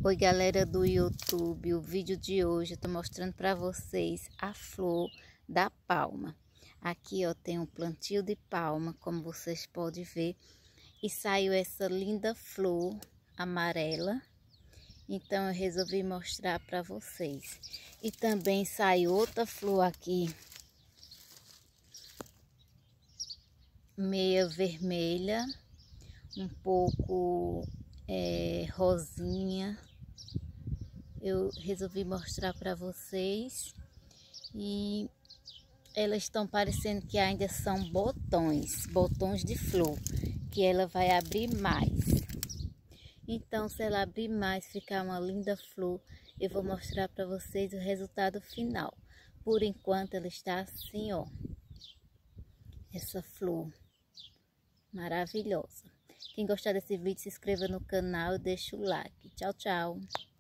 Oi galera do YouTube, o vídeo de hoje eu tô mostrando para vocês a flor da palma. Aqui ó, tem um plantio de palma, como vocês podem ver, e saiu essa linda flor amarela. Então eu resolvi mostrar para vocês. E também saiu outra flor aqui, meia vermelha, um pouco rosinha. Eu resolvi mostrar para vocês e elas estão parecendo que ainda são botões de flor, que ela vai abrir mais. Então, se ela abrir mais, ficar uma linda flor, eu vou mostrar para vocês o resultado final. Por enquanto, ela está assim, ó, essa flor maravilhosa. Quem gostar desse vídeo, se inscreva no canal e deixa o like. Tchau, tchau!